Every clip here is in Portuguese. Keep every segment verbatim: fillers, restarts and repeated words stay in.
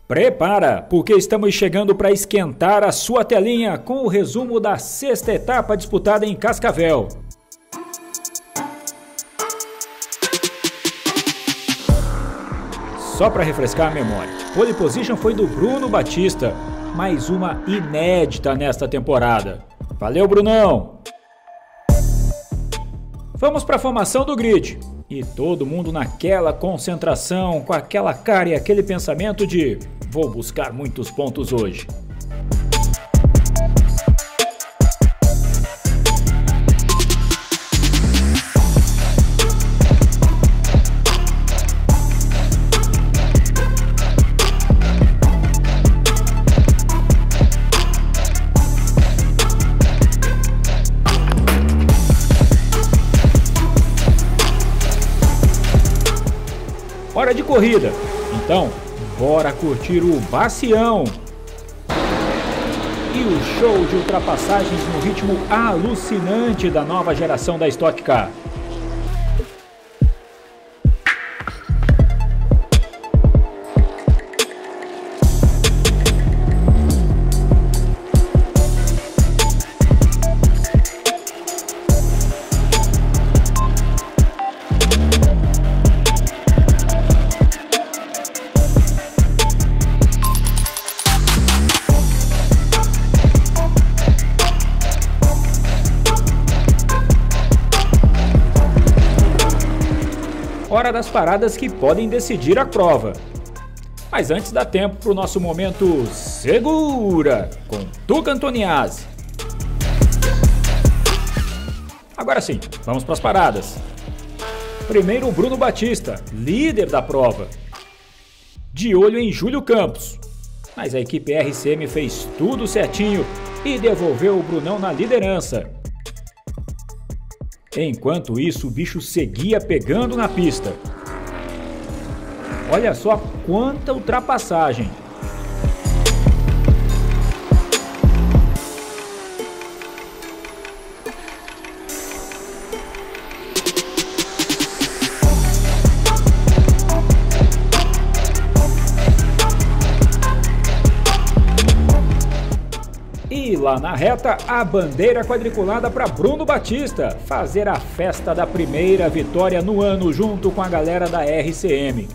Prepara, porque estamos chegando para esquentar a sua telinha com o resumo da sexta etapa disputada em Cascavel. Só para refrescar a memória, pole position foi do Bruno Batista, mais uma inédita nesta temporada. Valeu, Brunão! Vamos para a formação do grid. E todo mundo naquela concentração, com aquela cara e aquele pensamento de vou buscar muitos pontos hoje. Hora de corrida, então bora curtir o Bacião e o show de ultrapassagens no ritmo alucinante da nova geração da Stock Car. Hora das paradas que podem decidir a prova. Mas antes dá tempo para o nosso momento Segura com Tuca Antoniazzi. Agora sim, vamos para as paradas. Primeiro o Bruno Batista, líder da prova. De olho em Júlio Campos. Mas a equipe R C M fez tudo certinho e devolveu o Brunão na liderança. Enquanto isso, o bicho seguia pegando na pista. Olha só quanta ultrapassagem. E lá na reta, a bandeira quadriculada para Bruno Batista fazer a festa da primeira vitória no ano junto com a galera da R C M.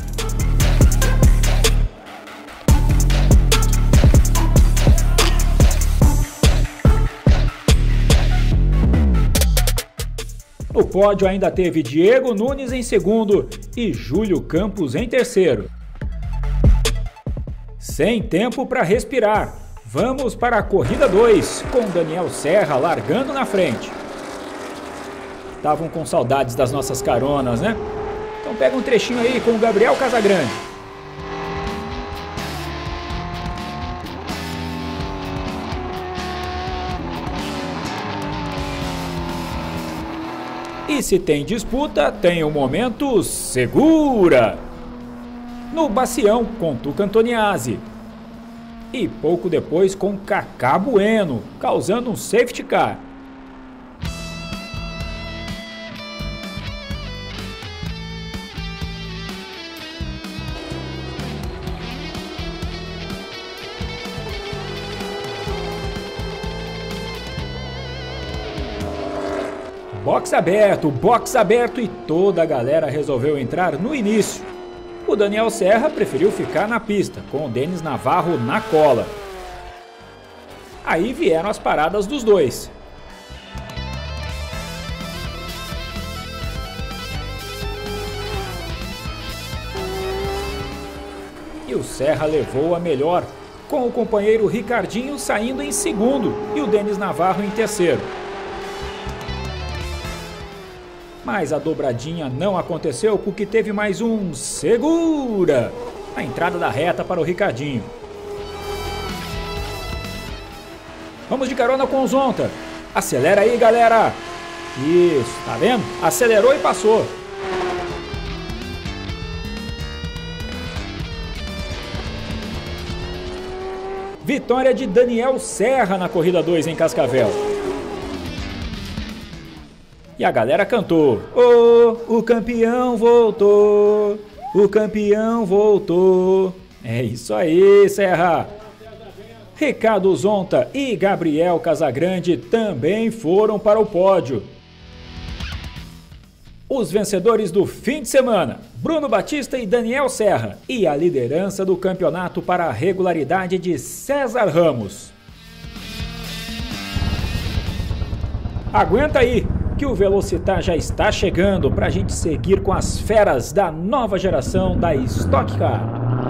No pódio ainda teve Diego Nunes em segundo e Júlio Campos em terceiro. Sem tempo para respirar. Vamos para a corrida dois, com Daniel Serra largando na frente. Estavam com saudades das nossas caronas, né? Então pega um trechinho aí com o Gabriel Casagrande. E se tem disputa, tem um momento Segura. No Bacião, com Tuca Antoniazzi. E pouco depois com Cacá Bueno, causando um safety car. Box aberto, box aberto e toda a galera resolveu entrar no início. O Daniel Serra preferiu ficar na pista, com o Denis Navarro na cola. Aí vieram as paradas dos dois. E o Serra levou a melhor, com o companheiro Ricardinho saindo em segundo e o Denis Navarro em terceiro. Mas a dobradinha não aconteceu porque teve mais um Segura na entrada da reta para o Ricardinho. Vamos de carona com o Zonta. Acelera aí, galera. Isso, tá vendo? Acelerou e passou. Vitória de Daniel Serra na corrida dois em Cascavel. E a galera cantou: oh, o campeão voltou, o campeão voltou. É isso aí, Serra! Ricardo Zonta e Gabriel Casagrande também foram para o pódio. Os vencedores do fim de semana, Bruno Batista e Daniel Serra, e a liderança do campeonato para a regularidade de César Ramos. Aguenta aí, que o Velocitar já está chegando para a gente seguir com as feras da nova geração da Stock Car.